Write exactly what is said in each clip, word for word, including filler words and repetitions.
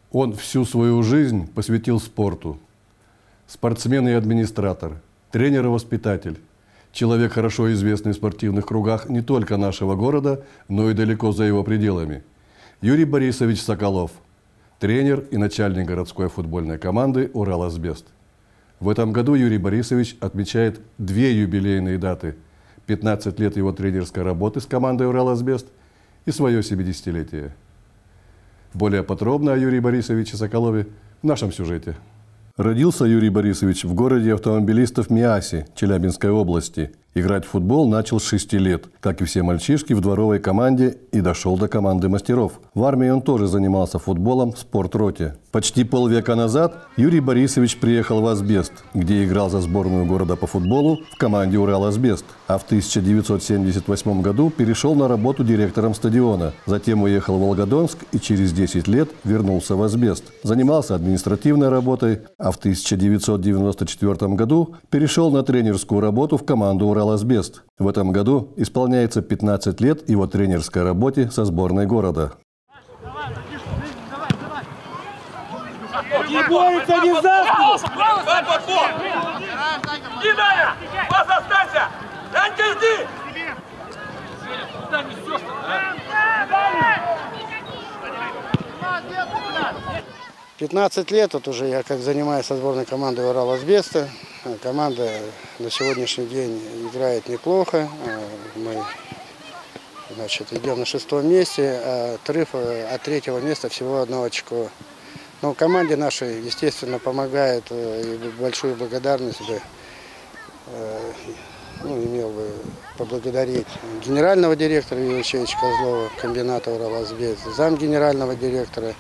Он всю свою жизнь посвятил спорту. Спортсмен и администратор, тренер и воспитатель. Человек, хорошо известный в спортивных кругах не только нашего города, но и далеко за его пределами. Юрий Борисович Соколов, тренер и начальник городской футбольной команды «Ураласбест». В этом году Юрий Борисович отмечает две юбилейные даты – пятнадцать лет его тренерской работы с командой «Ураласбест» и свое семидесятилетие. Более подробно о Юрии Борисовиче Соколове в нашем сюжете. Родился Юрий Борисович в городе автомобилистов Миасе Челябинской области. Играть в футбол начал с шести лет, как и все мальчишки в дворовой команде, и дошел до команды мастеров. В армии он тоже занимался футболом в спортроте. Почти полвека назад Юрий Борисович приехал в Асбест, где играл за сборную города по футболу в команде «Ураласбест». А в тысяча девятьсот семьдесят восьмом году перешел на работу директором стадиона. Затем уехал в Волгодонск и через десять лет вернулся в Асбест. Занимался административной работой, а в тысяча девятьсот девяносто четвёртом году перешел на тренерскую работу в команду «Ураласбест». В этом году исполняется пятнадцать лет его тренерской работе со сборной города. Не борется, не за спину! Иди, Даня! Пас останься! Данька, иди! Куда несешь-то, пятнадцать лет вот уже я как занимаюсь со сборной командой «Ураласбеста». Команда на сегодняшний день играет неплохо. Мы, значит, идем на шестом месте, а отрыв от третьего места всего одно очко. Но команде нашей, естественно, помогает, и большую благодарность бы, ну, имел бы поблагодарить генерального директора Юрия Алексеевича Козлова, комбината «Ураласбест», зам генерального директора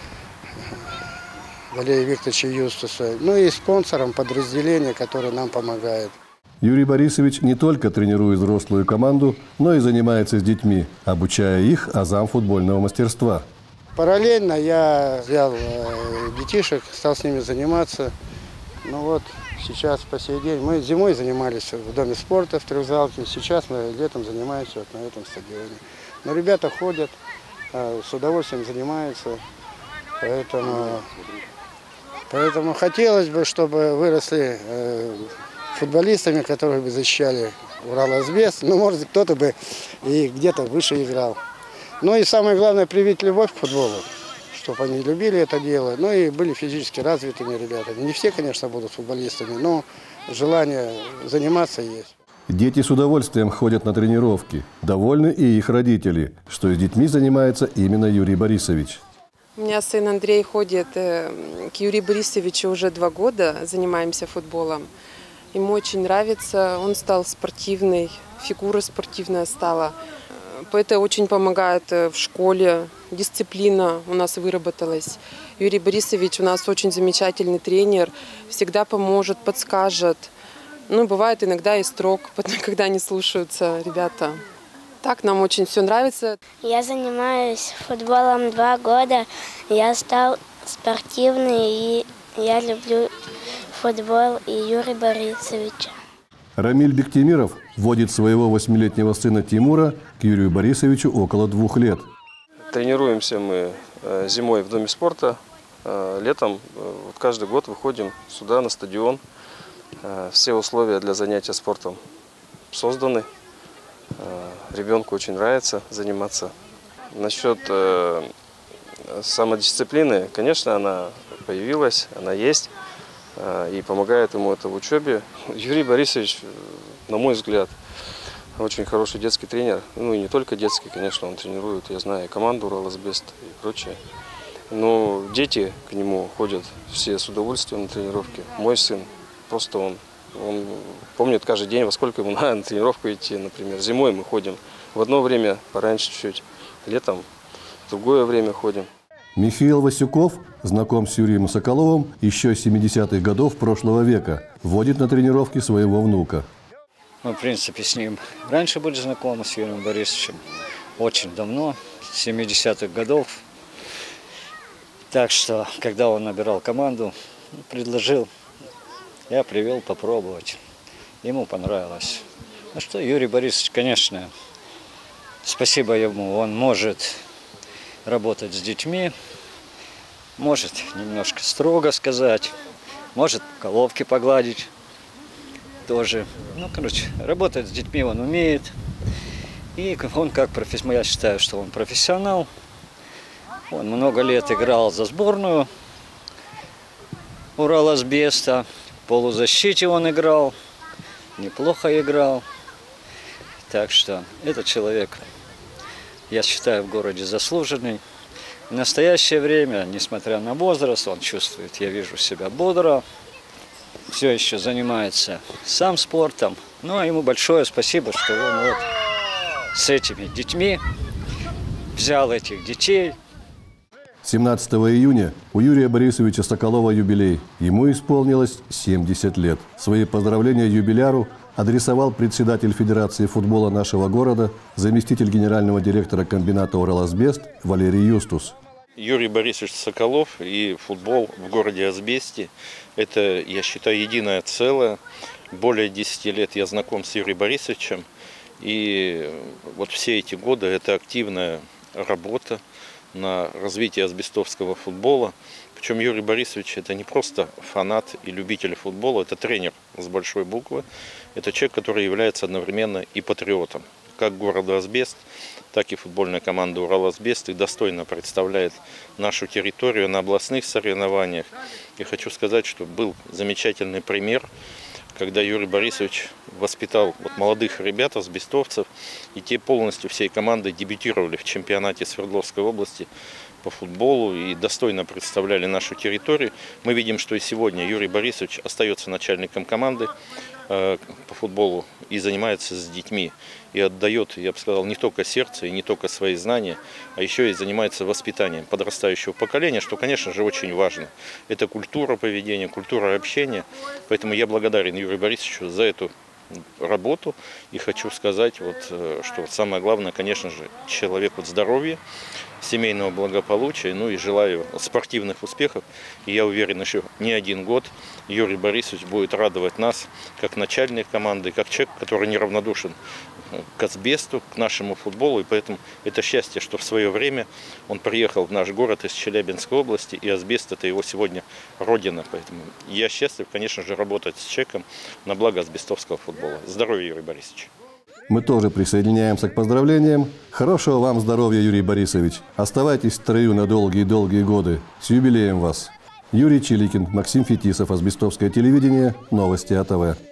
Валерия Викторовича Юстуса, ну и спонсорам подразделения, которые нам помогают. Юрий Борисович не только тренирует взрослую команду, но и занимается с детьми, обучая их азам футбольного мастерства. Параллельно я взял детишек, стал с ними заниматься. Ну вот сейчас по сей день мы зимой занимались в доме спорта в Трехзалке, сейчас мы летом занимаемся вот на этом стадионе. Но ребята ходят, с удовольствием занимаются, поэтому... Поэтому хотелось бы, чтобы выросли э, футболистами, которые бы защищали «Ураласбест». Ну, может, кто-то бы и где-то выше играл. Ну и самое главное, привить любовь к футболу, чтобы они любили это дело. Ну и были физически развитыми ребятами. Не все, конечно, будут футболистами, но желание заниматься есть. Дети с удовольствием ходят на тренировки. Довольны и их родители, что с детьми занимается именно Юрий Борисович. У меня сын Андрей ходит к Юрию Борисовичу уже два года, занимаемся футболом. Ему очень нравится, он стал спортивный, фигура спортивная стала. Это очень помогает в школе, дисциплина у нас выработалась. Юрий Борисович у нас очень замечательный тренер, всегда поможет, подскажет. Ну, бывает иногда и строг, когда не слушаются ребята. Так, нам очень все нравится. Я занимаюсь футболом два года. Я стал спортивный, и я люблю футбол и Юрия Борисовича. Рамиль Бектимиров водит своего восьмилетнего сына Тимура к Юрию Борисовичу около двух лет. Тренируемся мы зимой в доме спорта. Летом вот каждый год выходим сюда, на стадион. Все условия для занятия спортом созданы. Ребенку очень нравится заниматься. Насчет э, самодисциплины, конечно, она появилась, она есть, э, и помогает ему это в учебе. Юрий Борисович, на мой взгляд, очень хороший детский тренер. Ну и не только детский, конечно, он тренирует, я знаю, и команду «Ураласбест» и прочее. Но дети к нему ходят все с удовольствием на тренировки. Мой сын, просто он... Он помнит каждый день, во сколько ему надо на тренировку идти. Например, зимой мы ходим в одно время, пораньше чуть-чуть, летом в другое время ходим. Михаил Васюков знаком с Юрием Соколовым еще с семидесятых годов прошлого века. Водит на тренировки своего внука. Мы, в принципе, с ним раньше были знакомы, с Юрием Борисовичем. Очень давно, с семидесятых годов. Так что, когда он набирал команду, предложил. Я привел попробовать. Ему понравилось. Ну что, Юрий Борисович, конечно, спасибо ему, он может работать с детьми. Может немножко строго сказать, может головки погладить тоже. Ну, короче, работать с детьми он умеет. И он как профессионал, я считаю, что он профессионал. Он много лет играл за сборную Ураласбеста. В полузащите он играл, неплохо играл. Так что этот человек, я считаю, в городе заслуженный. В настоящее время, несмотря на возраст, он чувствует, я вижу себя бодро. Все еще занимается сам спортом. Ну, а ему большое спасибо, что он вот с этими детьми взял этих детей. семнадцатого июня у Юрия Борисовича Соколова юбилей. Ему исполнилось семьдесят лет. Свои поздравления юбиляру адресовал председатель Федерации футбола нашего города, заместитель генерального директора комбината «Ураласбест» Валерий Юстус. Юрий Борисович Соколов и футбол в городе Асбесте – это, я считаю, единое целое. Более десяти лет я знаком с Юрием Борисовичем. И вот все эти годы это активная работа на развитие асбестовского футбола. Причем Юрий Борисович это не просто фанат и любитель футбола, это тренер с большой буквы. Это человек, который является одновременно и патриотом. Как города Асбест, так и футбольная команда Ураласбест и достойно представляет нашу территорию на областных соревнованиях. И хочу сказать, что был замечательный пример, когда Юрий Борисович воспитал вот молодых ребят, асбестовцев, и те полностью всей командой дебютировали в чемпионате Свердловской области по футболу и достойно представляли нашу территорию. Мы видим, что и сегодня Юрий Борисович остается начальником команды э, по футболу и занимается с детьми. И отдает, я бы сказал, не только сердце и не только свои знания, а еще и занимается воспитанием подрастающего поколения, что, конечно же, очень важно. Это культура поведения, культура общения. Поэтому я благодарен Юрию Борисовичу за эту работу. И хочу сказать, вот, что самое главное, конечно же, человеку здоровья, семейного благополучия, ну и желаю спортивных успехов. И я уверен, еще не один год Юрий Борисович будет радовать нас, как начальник команды, как человек, который неравнодушен к асбесту, к нашему футболу. И поэтому это счастье, что в свое время он приехал в наш город из Челябинской области, и асбест – это его сегодня родина. Поэтому я счастлив, конечно же, работать с человеком на благо асбестовского футбола. Здоровья, Юрий Борисович! Мы тоже присоединяемся к поздравлениям. Хорошего вам здоровья, Юрий Борисович. Оставайтесь в строю на долгие-долгие годы. С юбилеем вас! Юрий Чиликин, Максим Фетисов, Асбестовское телевидение, Новости АТВ.